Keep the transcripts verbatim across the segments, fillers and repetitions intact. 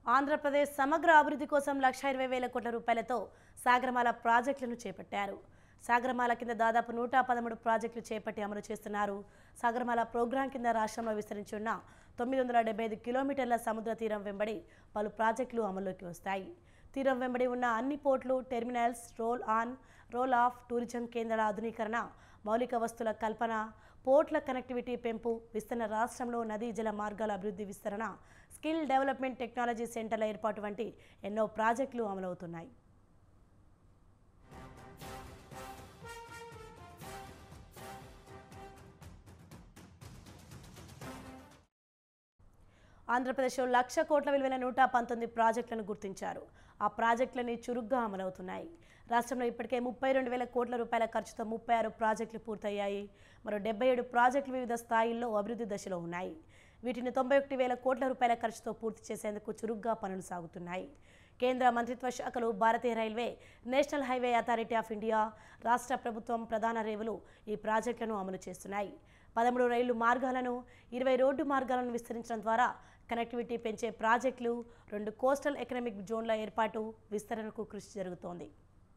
ఆంధ్రప్రదేశ్ సమగ్ర అభివృద్ధి కోసం లక్ష ఇరవై వేల కోట్ల రూపాయలతో సాగరమాల ప్రాజెక్టులను చేపట్టారు. సాగరమాల కింద దాదాపు నూట పదమూడు ప్రాజెక్టులు చేపట్టి అమలు చేస్తున్నారు. సాగరమాల ప్రోగ్రాం కింద రాష్ట్రంలో విస్తరించున్న తొమ్మిది వందల డెబ్బై ఐదు కిలోమీటర్ల సముద్ర తీరం వెంబడి పలు ప్రాజెక్టులు అమల్లోకి వస్తాయి. తీరం వెంబడి ఉన్న అన్ని పోర్టులు, terminals, roll on, roll off, tourism కేంద్రాల ఆధునీకరణ, మౌలిక వస్తువుల కల్పన, పోర్ట్ల కనెక్టివిటీ పెంపు, విస్తరణ, రాష్ట్రంలో నదీ జల మార్గాల అభివృద్ధి విస్తరణ, స్కిల్ డెవలప్మెంట్, టెక్నాలజీ సెంటర్ల ఏర్పాటు వంటి ఎన్నో ప్రాజెక్టులు అమలవుతున్నాయి. ఆంధ్రప్రదేశ్లో లక్ష కోట్ల విలువైన నూట పంతొమ్మిది ప్రాజెక్టులను గుర్తించారు. ఆ ప్రాజెక్టులని చురుగ్గా అమలవుతున్నాయి. రాష్ట్రంలో ఇప్పటికే ముప్పై రెండు వేల కోట్ల రూపాయల ఖర్చుతో ముప్పై ఆరు ప్రాజెక్టులు పూర్తయ్యాయి. మరో డెబ్బై ఏడు ప్రాజెక్టులు వివిధ స్థాయిల్లో అభివృద్ధి దశలో ఉన్నాయి. వీటిని తొంభై ఒకటి వేల కోట్ల రూపాయల ఖర్చుతో పూర్తి చేసేందుకు చురుగ్గా పనులు సాగుతున్నాయి. కేంద్ర మంత్రిత్వ శాఖలు, భారతీయ railway, national highway authority of India, రాష్ట్ర ప్రభుత్వం ప్రధాన రేవులు ఈ ప్రాజెక్టులను అమలు చేస్తున్నాయి. పదమూడు రైలు మార్గాలను, ఇరవై రోడ్డు మార్గాలను విస్తరించడం ద్వారా కనెక్టివిటీ పెంచే ప్రాజెక్టులు, రెండు కోస్టల్ ఎకనామిక్ జోన్ల ఏర్పాటు, విస్తరణకు కృషి జరుగుతోంది.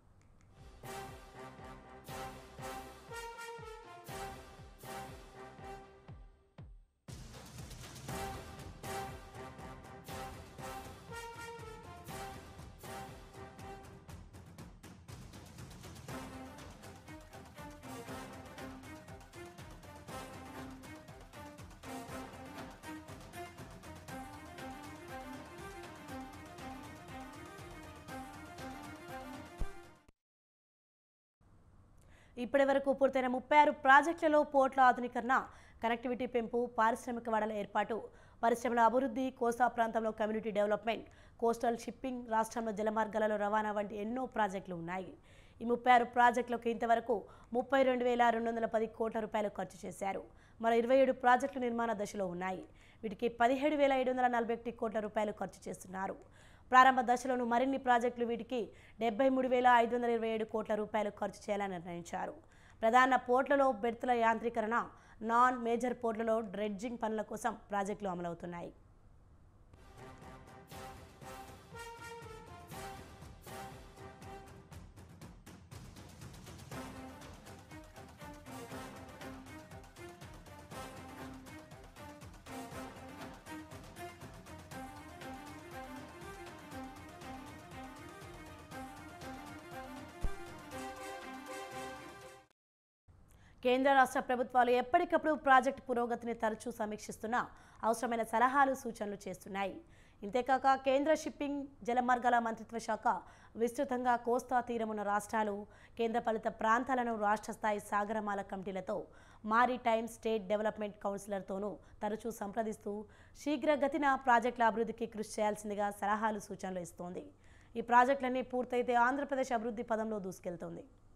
ఇప్పటి వరకు పూర్తయిన ముప్పై ఆరు ప్రాజెక్టులలో పోర్ట్ల ఆధునీకరణ, కనెక్టివిటీ పెంపు, పారిశ్రామిక వాడల ఏర్పాటు, పరిశ్రమల అభివృద్ధి, కోస్తా ప్రాంతంలో కమ్యూనిటీ డెవలప్మెంట్, కోస్టల్ షిప్పింగ్, రాష్ట్రంలో జలమార్గాలలో రవాణా వంటి ఎన్నో ప్రాజెక్టులు ఉన్నాయి. ఈ ముప్పై ఆరు ప్రాజెక్టులకు ఇంతవరకు ముప్పై రెండు వేల రెండు వందల పది కోట్ల రూపాయలు ఖర్చు చేశారు. మరో ఇరవై ఏడు ప్రాజెక్టులు నిర్మాణ దశలో ఉన్నాయి. వీటికి పదిహేడు వేల ఏడు వందల నలభై ఒకటి కోట్ల రూపాయలు ఖర్చు చేస్తున్నారు. ప్రారంభ దశలోను మరిన్ని ప్రాజెక్టులు వీటికి డెబ్బై మూడు వేల ఐదు వందల ఇరవై ఏడు కోట్ల రూపాయలు ఖర్చు చేయాలని నిర్ణయించారు. ప్రధాన పోర్టులలో బెర్తుల యాంత్రీకరణ, నాన్ మేజర్ పోర్టులలో డ్రెడ్జింగ్ పనుల కోసం ప్రాజెక్టులు అమలవుతున్నాయి. కేంద్ర రాష్ట్ర ప్రభుత్వాలు ఎప్పటికప్పుడు ప్రాజెక్టు పురోగతిని తరచూ సమీక్షిస్తున్నా అవసరమైన సలహాలు, సూచనలు చేస్తున్నాయి. ఇంతేకాక కేంద్ర షిప్పింగ్, జలమార్గాల మంత్రిత్వ శాఖ విస్తృతంగా కోస్తా తీరమున్న రాష్ట్రాలు, కేంద్రపాలిత ప్రాంతాలను రాష్ట్ర స్థాయి సాగరమాల కమిటీలతో, మారిటైమ్ స్టేట్ డెవలప్మెంట్ కౌన్సిలర్తోనూ తరచూ సంప్రదిస్తూ శీఘ్రగతిన ప్రాజెక్టుల అభివృద్ధికి కృషి చేయాల్సిందిగా సలహాలు, సూచనలు ఇస్తోంది. ఈ ప్రాజెక్టులన్నీ పూర్తయితే ఆంధ్రప్రదేశ్ అభివృద్ధి పదంలో దూసుకెళ్తోంది.